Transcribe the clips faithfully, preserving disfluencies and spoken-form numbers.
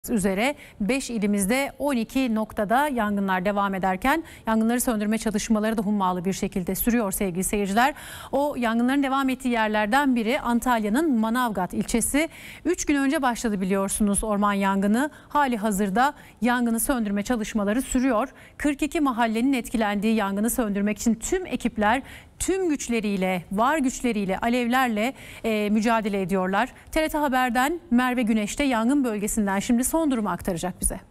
üzere beş ilimizde on iki noktada yangınlar devam ederken yangınları söndürme çalışmaları da hummalı bir şekilde sürüyor sevgili seyirciler. O yangınların devam ettiği yerlerden biri Antalya'nın Manavgat ilçesi. üç gün önce başladı biliyorsunuz orman yangını. Hali hazırda yangını söndürme çalışmaları sürüyor. kırk iki mahallenin etkilendiği yangını söndürmek için tüm ekipler tüm güçleriyle, var güçleriyle, alevlerle e, mücadele ediyorlar. T R T Haber'den Merve Güneş de yangın bölgesinden şimdi son durumu aktaracak bize.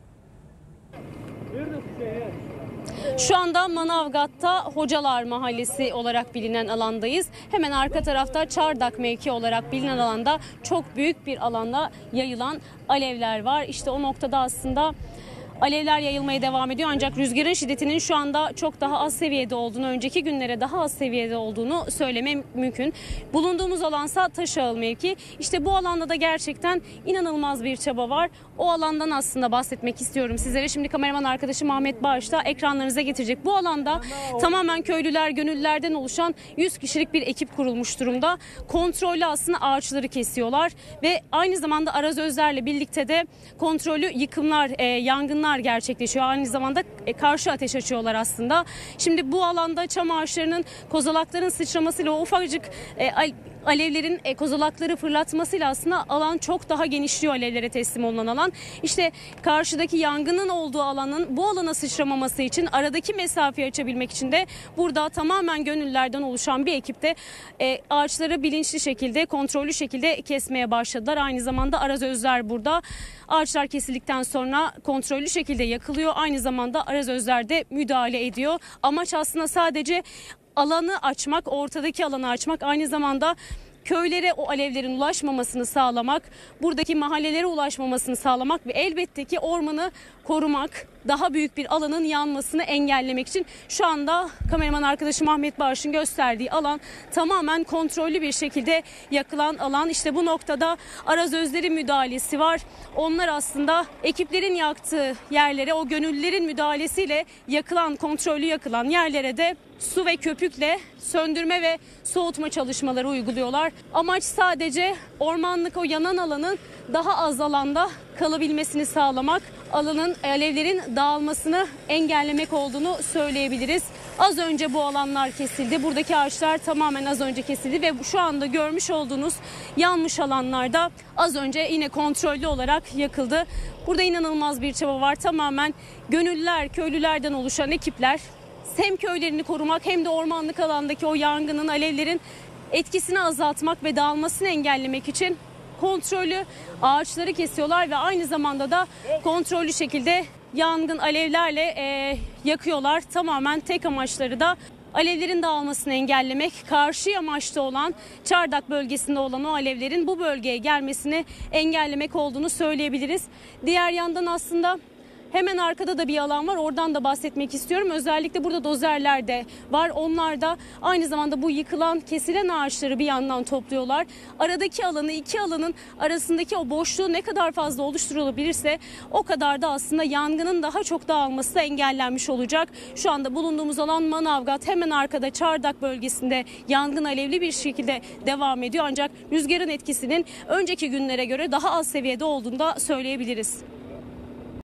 Şu anda Manavgat'ta Hocalar Mahallesi olarak bilinen alandayız. Hemen arka tarafta Çardak mevki olarak bilinen alanda çok büyük bir alanda yayılan alevler var. İşte o noktada aslında alevler yayılmaya devam ediyor ancak rüzgarın şiddetinin şu anda çok daha az seviyede olduğunu, önceki günlere daha az seviyede olduğunu söylemem mümkün. Bulunduğumuz alansa Taşağıl mevki. İşte bu alanda da gerçekten inanılmaz bir çaba var. O alandan aslında bahsetmek istiyorum sizlere. Şimdi kameraman arkadaşım Ahmet Bağış da ekranlarınıza getirecek. Bu alanda tamamen köylüler, gönüllülerden oluşan yüz kişilik bir ekip kurulmuş durumda. Kontrollü aslında ağaçları kesiyorlar ve aynı zamanda arazözlerle birlikte de kontrollü yıkımlar, e, yangınlar gerçekleşiyor. Aynı zamanda karşı ateş açıyorlar aslında. Şimdi bu alanda çam ağaçlarının, kozalakların sıçramasıyla o ufacık e, alevlerin e, kozalakları fırlatmasıyla aslında alan çok daha genişliyor, alevlere teslim olunan alan. İşte karşıdaki yangının olduğu alanın bu alana sıçramaması için, aradaki mesafeyi açabilmek için de burada tamamen gönüllülerden oluşan bir ekipte e, ağaçları bilinçli şekilde, kontrollü şekilde kesmeye başladılar. Aynı zamanda arazözler burada. Ağaçlar kesildikten sonra kontrollü şekilde yakılıyor. Aynı zamanda arazözler de müdahale ediyor. Amaç aslında sadece alanı açmak, ortadaki alanı açmak, aynı zamanda köylere o alevlerin ulaşmamasını sağlamak, buradaki mahallelere ulaşmamasını sağlamak ve elbette ki ormanı korumak, daha büyük bir alanın yanmasını engellemek için şu anda kameraman arkadaşım Ahmet Bağış'ın gösterdiği alan tamamen kontrollü bir şekilde yakılan alan. İşte bu noktada arazözlerin müdahalesi var. Onlar aslında ekiplerin yaktığı yerlere, o gönüllülerin müdahalesiyle yakılan, kontrollü yakılan yerlere de su ve köpükle söndürme ve soğutma çalışmaları uyguluyorlar. Amaç sadece ormanlık o yanan alanın daha az alanda kalabilmesini sağlamak, alanın, alevlerin dağılmasını engellemek olduğunu söyleyebiliriz. Az önce bu alanlar kesildi. Buradaki ağaçlar tamamen az önce kesildi ve şu anda görmüş olduğunuz yanmış alanlarda az önce yine kontrollü olarak yakıldı. Burada inanılmaz bir çaba var. Tamamen gönüllüler, köylülerden oluşan ekipler hem köylerini korumak hem de ormanlık alandaki o yangının, alevlerin etkisini azaltmak ve dağılmasını engellemek için kontrollü ağaçları kesiyorlar ve aynı zamanda da kontrollü şekilde yangın alevlerle e, yakıyorlar. Tamamen tek amaçları da alevlerin dağılmasını engellemek, karşı yamaçta olan Çardak bölgesinde olan o alevlerin bu bölgeye gelmesini engellemek olduğunu söyleyebiliriz. Diğer yandan aslında hemen arkada da bir alan var. Oradan da bahsetmek istiyorum. Özellikle burada dozerler de var. Onlar da aynı zamanda bu yıkılan, kesilen ağaçları bir yandan topluyorlar. Aradaki alanı, iki alanın arasındaki o boşluğu ne kadar fazla oluşturulabilirse o kadar da aslında yangının daha çok dağılması da engellenmiş olacak. Şu anda bulunduğumuz alan Manavgat. Hemen arkada Çardak bölgesinde yangın alevli bir şekilde devam ediyor. Ancak rüzgarın etkisinin önceki günlere göre daha az seviyede olduğunu da söyleyebiliriz.